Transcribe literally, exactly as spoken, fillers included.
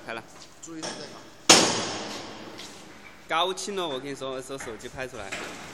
拍了。 注意他在哪。 搞清了，我跟你说，手手机拍出来。